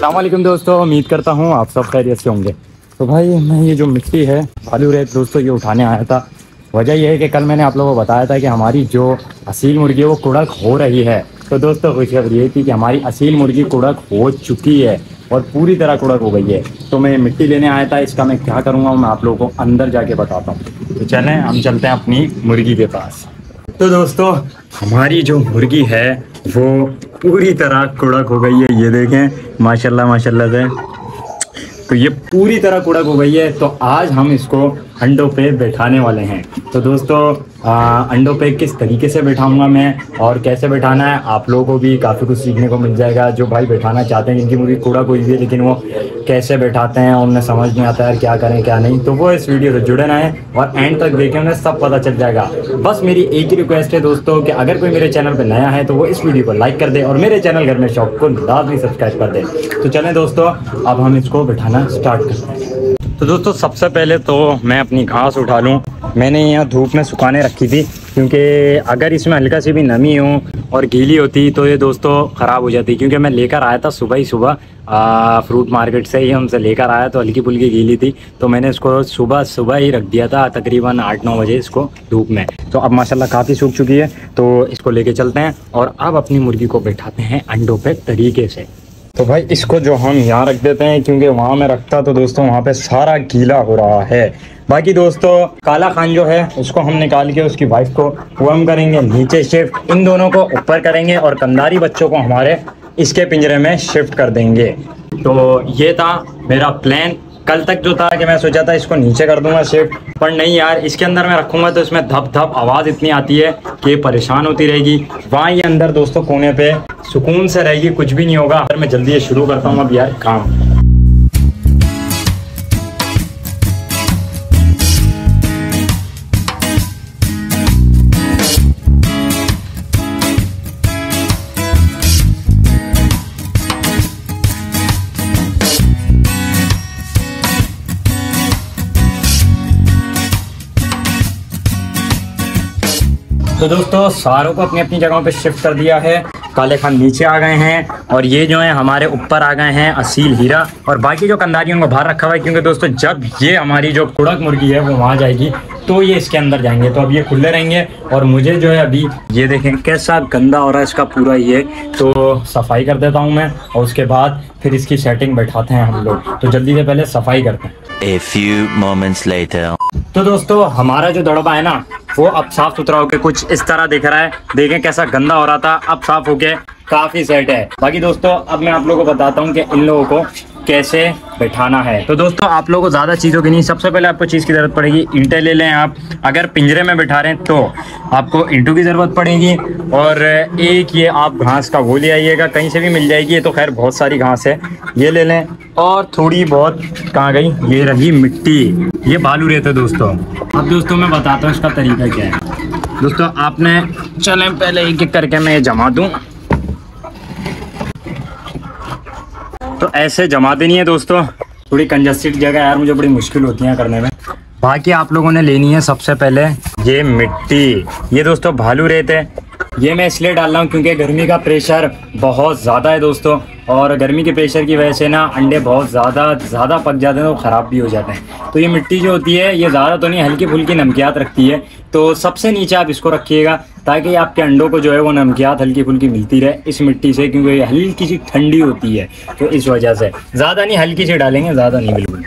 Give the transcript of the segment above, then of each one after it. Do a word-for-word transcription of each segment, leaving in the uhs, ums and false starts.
अस्सलाम वालेकुम दोस्तों, उम्मीद करता हूँ आप सब खैरियत से होंगे। तो भाई मैं ये जो मिट्टी है बालू रेत दोस्तों ये उठाने आया था। वजह यह है कि कल मैंने आप लोगों को बताया था कि हमारी जो असील मुर्गी है वो कुड़क हो रही है। तो दोस्तों खुशखबरी ये थी कि हमारी असील मुर्गी कुड़क हो चुकी है और पूरी तरह कुड़क हो गई है। तो मैं मिट्टी लेने आया था, इसका मैं क्या करूँगा मैं आप लोगों को अंदर जाके बताता हूँ। तो चलें हम चलते हैं अपनी मुर्गी के पास। तो दोस्तों हमारी जो मुर्गी है वो पूरी तरह कुड़क हो गई है। ये देखें माशाल्लाह माशाल्लाह से, तो ये पूरी तरह कुड़क हो गई है। तो आज हम इसको अंडों पे बैठाने वाले हैं। तो दोस्तों आ, अंडों पे किस तरीके से बैठाऊंगा मैं और कैसे बैठाना है आप लोगों को भी काफ़ी कुछ सीखने को मिल जाएगा। जो भाई बैठाना चाहते हैं जिनकी मुर्गी कुड़क हुई है लेकिन वो कैसे बैठाते हैं उन्हें समझ नहीं आता है क्या करें क्या नहीं, तो वो इस वीडियो से जुड़े रहें और एंड तक देखें, उन्हें सब पता चल जाएगा। बस मेरी एक ही रिक्वेस्ट है दोस्तों कि अगर कोई मेरे चैनल पर नया है तो वो इस वीडियो को लाइक कर दे और मेरे चैनल घर में शौक को लाजमी सब्सक्राइब कर दे। तो चलें दोस्तों अब हम इसको बैठाना स्टार्ट करते हैं। तो दोस्तों सबसे पहले तो मैं अपनी घास उठा लूँ। मैंने यहाँ धूप में सुखाने रखी थी क्योंकि अगर इसमें हल्का सी भी नमी हो और गीली होती तो ये दोस्तों ख़राब हो जाती। क्योंकि मैं लेकर आया था सुबह ही सुबह फ्रूट मार्केट से ही हमसे लेकर आया तो हल्की फुल्की गीली थी, तो मैंने इसको सुबह सुबह ही रख दिया था तकरीबन आठ नौ बजे इसको धूप में। तो अब माशाल्लाह काफ़ी सूख चुकी है। तो इसको लेके चलते हैं और अब अपनी मुर्गी को बैठाते हैं अंडों पे तरीके से। तो भाई इसको जो हम यहाँ रख देते हैं क्योंकि वहाँ में रखता तो दोस्तों वहाँ पे सारा गीला हो रहा है। बाकी दोस्तों काला खान जो है उसको हम निकाल के उसकी वाइफ को वो हम करेंगे नीचे शिफ्ट, इन दोनों को ऊपर करेंगे और कंदारी बच्चों को हमारे इसके पिंजरे में शिफ्ट कर देंगे। तो ये था मेरा प्लान। कल तक जो था कि मैं सोचा था इसको नीचे कर दूंगा शिफ्ट, पर नहीं यार इसके अंदर मैं रखूंगा तो इसमें धप धप आवाज़ इतनी आती है कि परेशान होती रहेगी। वहाँ ये अंदर दोस्तों कोने पे सुकून से रहेगी, कुछ भी नहीं होगा। अगर मैं जल्दी ये शुरू करता हूँ अब यार काम। तो दोस्तों सारों को अपनी अपनी जगहों पे शिफ्ट कर दिया है। काले खान नीचे आ गए हैं और ये जो है हमारे ऊपर आ गए हैं असील हीरा, और बाकी जो कंदारी उनको बाहर रखा हुआ है क्योंकि दोस्तों जब ये हमारी जो कुड़क मुर्गी है वो वहाँ जाएगी तो ये इसके अंदर जाएंगे। तो अब ये खुले रहेंगे और मुझे जो है अभी ये देखें कैसा गंदा हो रहा है इसका पूरा ये, तो सफाई कर देता हूँ मैं और उसके बाद फिर इसकी सेटिंग बैठाते हैं हम लोग। तो जल्दी से पहले सफाई करते हैं। A few moments later. तो दोस्तों हमारा जो दड़बा है ना वो अब साफ सुथरा होके कुछ इस तरह दिख रहा है। देखें कैसा गंदा हो रहा था, अब साफ होके काफी सेट है। बाकी दोस्तों अब मैं आप लोगों को बताता हूँ कि इन लोगों को कैसे बैठाना है। तो दोस्तों आप लोगों को ज़्यादा चीज़ों की नहीं, सबसे पहले आपको चीज़ की ज़रूरत पड़ेगी ईंटें ले लें आप। अगर पिंजरे में बैठा रहे हैं तो आपको ईंटों की ज़रूरत पड़ेगी और एक ये आप घास का वो ले आइएगा, कहीं से भी मिल जाएगी, ये तो खैर बहुत सारी घास है, ये ले लें। और थोड़ी बहुत कहाँ गई, ये रही मिट्टी, ये बालू रेत है दोस्तों। अब दोस्तों मैं बताता हूँ इसका तरीका क्या है। दोस्तों आपने चलें पहले एक एक करके मैं ये जमा दूँ। तो ऐसे जमा देनी है दोस्तों, थोड़ी कंजस्टेड जगह यार मुझे बड़ी मुश्किल होती है करने में। बाकी आप लोगों ने लेनी है सबसे पहले ये मिट्टी, ये दोस्तों भालू रेत है। ये मैं इसलिए डाल रहा हूँ क्योंकि गर्मी का प्रेशर बहुत ज़्यादा है दोस्तों, और गर्मी के प्रेशर की वजह से ना अंडे बहुत ज़्यादा ज़्यादा पक जाते हैं और ख़राब भी हो जाते हैं। तो ये मिट्टी जो होती है ये ज़्यादा तो नहीं, हल्की फुल्की नमकियात रखती है। तो सबसे नीचे आप इसको रखिएगा ताकि आपके अंडों को जो है वो नमकियात हल्की फुल्की मिलती रहे इस मिट्टी से, क्योंकि ये हल्की सी ठंडी होती है। तो इस वजह से ज़्यादा नहीं, हल्की सी डालेंगे, ज़्यादा नहीं बिल्कुल।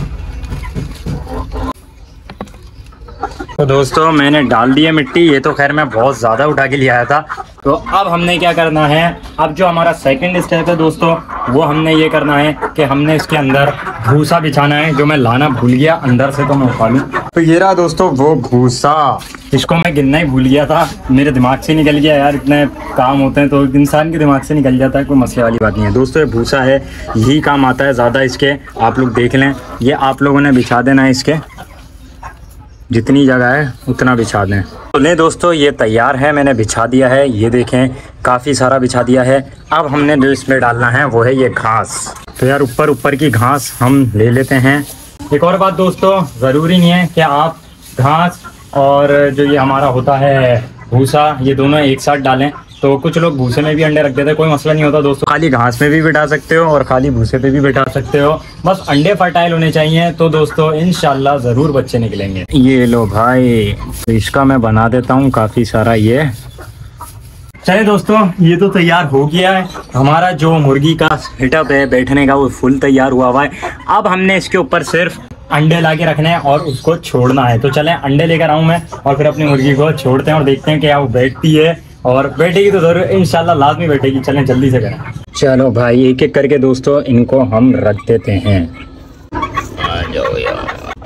तो दोस्तों मैंने डाल दी है मिट्टी, ये तो खैर मैं बहुत ज़्यादा उठा के ले आया था। तो अब हमने क्या करना है, अब जो हमारा सेकंड स्टेप है दोस्तों वो हमने ये करना है कि हमने इसके अंदर भूसा बिछाना है, जो मैं लाना भूल गया अंदर से, तो मैं उठा लूँ। तो ये रहा दोस्तों वो भूसा, इसको मैं गिनना ही भूल गया था, मेरे दिमाग से निकल गया यार, इतने काम होते हैं तो इंसान के दिमाग से निकल जाता है, कोई मसले वाली बात नहीं है दोस्तों। ये भूसा है, यही काम आता है ज़्यादा इसके, आप लोग देख लें। ये आप लोगों ने बिछा देना है, इसके जितनी जगह है उतना बिछा दें। तो ले दोस्तों ये तैयार है, मैंने बिछा दिया है, ये देखें काफ़ी सारा बिछा दिया है। अब हमने जो इसमें डालना है वो है ये घास। तो यार ऊपर ऊपर की घास हम ले लेते हैं। एक और बात दोस्तों, ज़रूरी नहीं है कि आप घास और जो ये हमारा होता है भूसा ये दोनों एक साथ डालें। तो कुछ लोग भूसे में भी अंडे रख देते हैं, कोई मसला नहीं होता दोस्तों। खाली घास में भी बिठा सकते हो और खाली भूसे पे भी बिठा सकते हो, बस अंडे फर्टाइल होने चाहिए। तो दोस्तों इंशाल्लाह ज़रूर बच्चे निकलेंगे। ये लो भाई, तो इसका मैं बना देता हूँ काफ़ी सारा। ये चलिए दोस्तों, ये तो तैयार हो गया है हमारा जो मुर्गी का सेटअप है बैठने का, वो फुल तैयार हुआ हुआ है। अब हमने इसके ऊपर सिर्फ अंडे ला के रखने हैं और उसको छोड़ना है। तो चलें अंडे लेकर आऊँ मैं और फिर अपनी मुर्गी को छोड़ते हैं और देखते हैं क्या वो बैठती है, और बैठेगी तो जरूर इंशाल्लाह लाजमी बैठेगी। चलें जल्दी से करें। चलो भाई, एक एक करके दोस्तों इनको हम रख देते हैं। आ जाओ यार।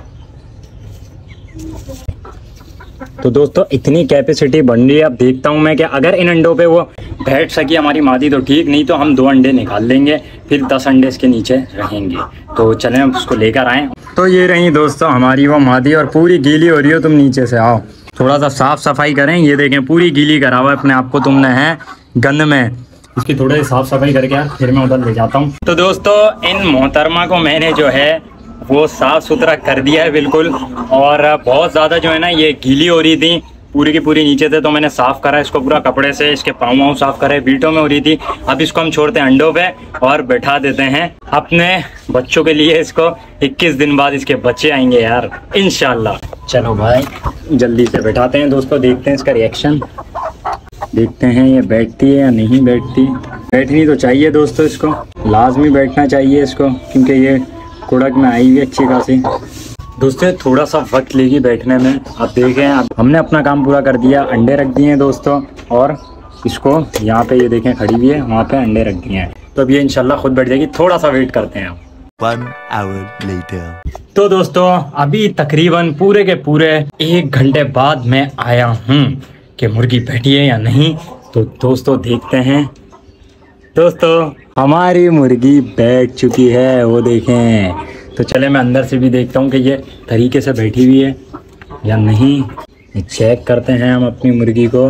तो दोस्तों इतनी कैपेसिटी बन रही है, अब देखता हूँ मैं कि अगर इन अंडों पे वो बैठ सकी हमारी मादी तो ठीक, नहीं तो हम दो अंडे निकाल लेंगे, फिर दस अंडे इसके नीचे रहेंगे। तो चलें अब उसको लेकर आएँ। तो ये रही दोस्तों हमारी वो मादी, और पूरी गीली हो रही हो। तुम नीचे से आओ, थोड़ा सा साफ सफाई करें। ये देखें पूरी गीली करा हुआ है अपने आप को तुमने है गंद में। इसकी थोड़ी सी साफ सफाई करके यार फिर मैं उधर ले जाता हूँ। तो दोस्तों इन मोहतरमा को मैंने जो है वो साफ सुथरा कर दिया है बिल्कुल, और बहुत ज़्यादा जो है ना ये गीली हो रही थी पूरी की पूरी नीचे से, तो मैंने साफ़ करा इसको पूरा कपड़े से। इसके पाँव वाँव साफ़ करे, बीटों में हो रही थी। अब इसको हम छोड़ते हैं अंडों पे और बैठा देते हैं अपने बच्चों के लिए। इसको इक्कीस दिन बाद इसके बच्चे आएंगे यार इंशाल्लाह। चलो भाई जल्दी से बैठाते हैं दोस्तों, देखते हैं इसका रिएक्शन, देखते हैं ये बैठती है या नहीं बैठती। बैठनी तो चाहिए दोस्तों, इसको लाजमी बैठना चाहिए इसको, क्योंकि ये कुड़क में आई हुई अच्छी खासी। दोस्तों थोड़ा सा वक्त लेगी बैठने में। अब देखें, अब हमने अपना काम पूरा कर दिया, अंडे रख दिए हैं दोस्तों, और इसको यहाँ पे ये देखें खड़ी हुई है, वहाँ पे अंडे रख दिए हैं। तो अब ये इंशाल्लाह खुद बैठ जाएगी। थोड़ा सा वेट करते हैं। One hour later. तो दोस्तों अभी तकरीबन पूरे के पूरे एक घंटे बाद मैं आया हूँ कि मुर्गी बैठी है या नहीं। तो दोस्तों देखते हैं। दोस्तों हमारी मुर्गी बैठ चुकी है, वो देखें। तो चले मैं अंदर से भी देखता हूँ कि ये तरीके से बैठी हुई है या नहीं। चेक करते हैं हम अपनी मुर्गी को।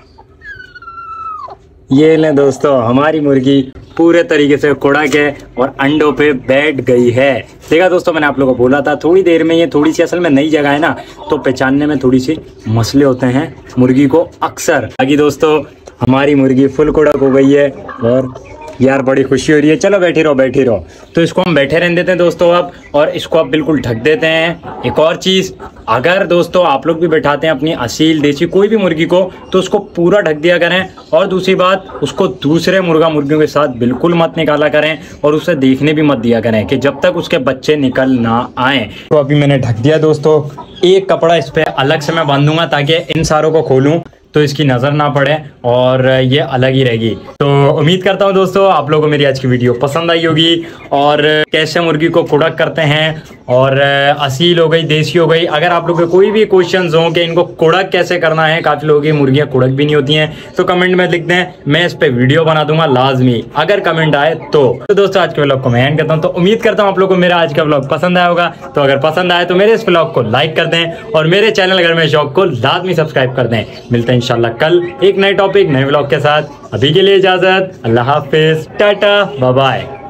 ये ले दोस्तों हमारी मुर्गी पूरे तरीके से कुड़ा के और अंडों पे बैठ गई है। देखा दोस्तों, मैंने आप लोगों को बोला था थोड़ी देर में, ये थोड़ी सी असल में नई जगह है ना, तो पहचानने में थोड़ी सी मसले होते हैं मुर्गी को अक्सर। बाकी दोस्तों हमारी मुर्गी फुल कुड़क हो गई है और यार बड़ी खुशी हो रही है। चलो बैठी रहो बैठी रहो। तो इसको हम बैठे रहने देते हैं दोस्तों अब, और इसको अब बिल्कुल ढक देते हैं। एक और चीज़, अगर दोस्तों आप लोग भी बैठाते हैं अपनी असील देसी कोई भी मुर्गी को, तो उसको पूरा ढक दिया करें। और दूसरी बात, उसको दूसरे मुर्गा मुर्गियों के साथ बिल्कुल मत निकाला करें, और उसे देखने भी मत दिया करें कि जब तक उसके बच्चे निकल ना आए। तो अभी मैंने ढक दिया दोस्तों। एक कपड़ा इस पर अलग से मैं बांधूंगा ताकि इन सारों को खोलूँ तो इसकी नज़र ना पड़े और ये अलग ही रहेगी। तो उम्मीद करता हूँ दोस्तों आप लोगों को मेरी आज की वीडियो पसंद आई होगी, और कैसे मुर्गी को कुड़क करते हैं, और असील हो गई देसी हो गई। अगर आप लोग के कोई भी क्वेश्चंस हो कि इनको कुड़क कैसे करना है, काफ़ी लोगों की मुर्गियाँ कुड़क भी नहीं होती हैं, तो कमेंट में लिख दें, मैं इस पर वीडियो बना दूंगा लाजमी, अगर कमेंट आए तो। तो दोस्तों आज के व्लॉग को मैं एंड करता हूँ। तो उम्मीद करता हूँ आप लोगों को मेरा आज का व्लॉग पसंद आया होगा। तो अगर पसंद आए तो मेरे इस व्लॉग को लाइक कर दें, और मेरे चैनल घर में शौक को लाजमी सब्सक्राइब कर दें। मिलते हैं इंशाल्लाह कल एक नए टॉपिक नए व्लॉग के साथ। अभी के लिए इजाजत, अल्लाह हाफिज, टाटा बाय बाय।